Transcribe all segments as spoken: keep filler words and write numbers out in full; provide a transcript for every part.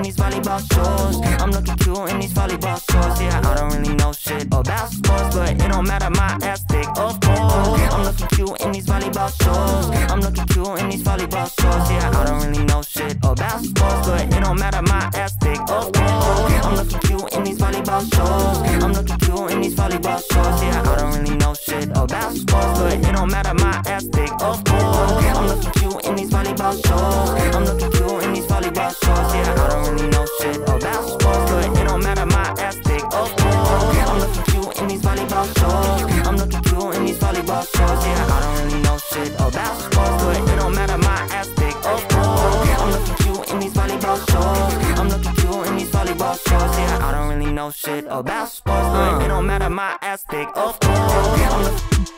these volleyball shorts. I'm looking cute in these volleyball shorts. Yeah, I don't really know shit about sports, but it don't matter, my ass thick, of course. I'm looking cute in these volleyball shorts. I'm looking cute in these volleyball shorts. Yeah, I don't really know shit about sports, but it don't matter, my ass thick, of course. I'm looking cute in these volleyball shorts. I'm looking cute in these volleyball shorts. Yeah, I don't really know shit about sports, but it don't matter, my ass thick, of course. I'm looking cute in these volleyball shorts. I'm looking cute in these volleyball shorts. Yeah, I don't really know shit about sports, but it don't matter, my ass thick, of course. I'm looking cute in these volleyball shorts. I'm looking cute in these volleyball shorts. Yeah, I don't really know shit about sports, but it don't matter, my ass thick, of course. I'm looking cute in these volleyball shorts. I'm looking cute in these volleyball shorts. Yeah, I don't really know shit about sports, but it don't matter, my ass thick, of course.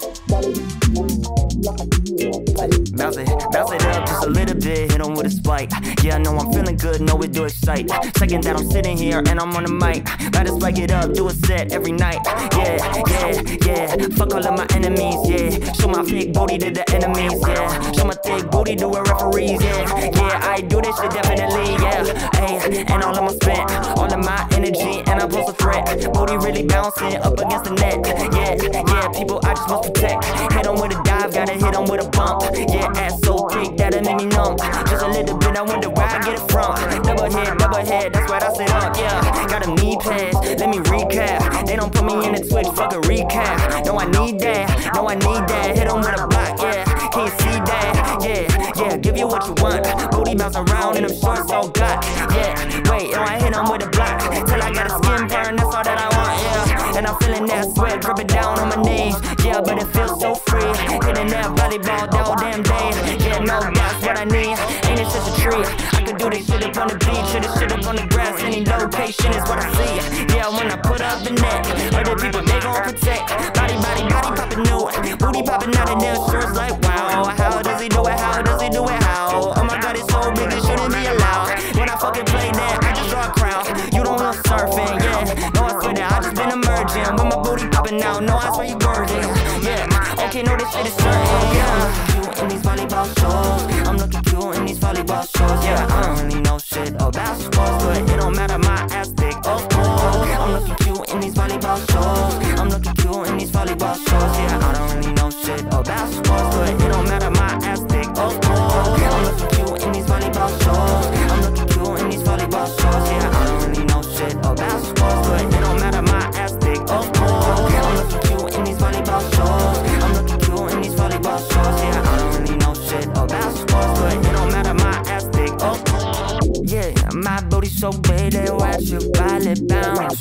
Bounce it, bounce it up just a little bit, hit 'em with a spike. Yeah, I know I'm feeling good, know it do excite. Second that I'm sitting here and I'm on the mic. Gotta spike it up, do a set every night. Yeah, yeah, yeah, fuck all of my enemies, yeah. Show my thick booty to the enemies, yeah. Show my thick booty to a referees, yeah. Yeah, I do this shit definitely, yeah. Hey, and all of my spent, all of my energy, and I pose a threat. Booty really bouncing up against the net. Yeah, yeah, people I just must protect. Hit 'em with a dive, gotta hit 'em with a bump. Yeah, ass so thick that it made me numb. Just a little bit, I wonder where I get it from. Double head, double head, that's what I set up, yeah. Got a knee pads, let me recap. They don't put me in the Twitch, fuck a recap. No, I need that, no, I need that. Hit 'em with a block, yeah, can you see that? Yeah, yeah, give you what you want. Booty bounce around and them shorts all got. Yeah, wait, no, I hit 'em with a block. Till I got a skin burn, that's all that I want, yeah. And I'm feeling that sweat dripping down on my knees. Yeah, but it feels so free. Hitting that volleyball the whole damn day. Yeah, no, that's what I need. Ain't it just a tree? I could do this shit up on the beach, or this shit up on the grass. Any location is what I see. Yeah, when I put up the net, other people they gon' protect. Body, body, body popping new, booty popping out of their shirts like wow. How does he do it? How does he do it? How? Oh my God, it's so big it shouldn't be allowed. When I fucking play that, I just draw a crowd. You don't want surfing, yeah. No, I swear that I just been emerging with my booty popping out. No, I swear you virgin, yeah. Okay, no, this shit is certain, yeah. In these volleyball shorts, I'm looking cute in these volleyball shorts. Yeah, I don't really know shit about sports, but it don't matter, my ass thick, of course. I'm looking cute in these volleyball shorts. I'm looking cute in these volleyball shorts. Yeah, I don't really know shit about sports, but it don't matter, my ass thick, of course. I'm looking cute in these volleyball shorts. I'm looking cute in these volleyball shorts. Yeah, I don't really know shit about sports, but it don't matter, my ass thick, of course. I'm looking cute in these volleyball shorts. I'm looking cute in these volleyball shorts. Yeah, I don't really know shit about sports, but it don't matter, my ass thick, of course. Yeah, my booty so big, they watch your body bounce.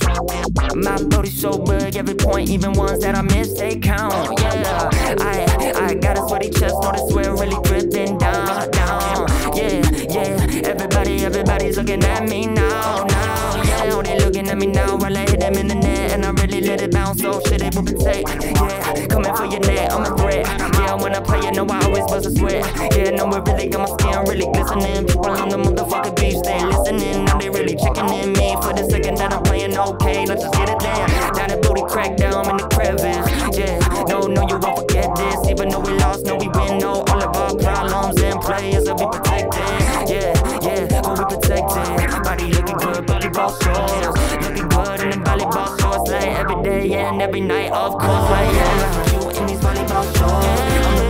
My booty so big, every point, even ones that I miss, they count. Yeah, I I got a sweaty chest, know the sweat really dripping down, down. Yeah, yeah, everybody, everybody's looking at me now, now. Yeah, oh, they looking at me now while I hit them in the net, and I really let it bounce, so shit it will protect. Yeah, coming for your net, I'm a threat. Yeah, when I play, you know I always bust a sweat. Yeah, no, it really got my skin really glistening. People on the motherfucking beach, they listening. Now they really checking in me for the second that I'm playing okay. Let's just get it there. Now the booty crack down in the crevice. Yeah, no, no, you won't forget this. Even though we lost, no, we win. No, all of our problems and players will be protected. Yeah, yeah, we'll be protected. Body looking good, volleyball shorts. Looking good in the volleyball shorts. Like every day and every night, of course. Like, yeah, you in these volleyball shorts.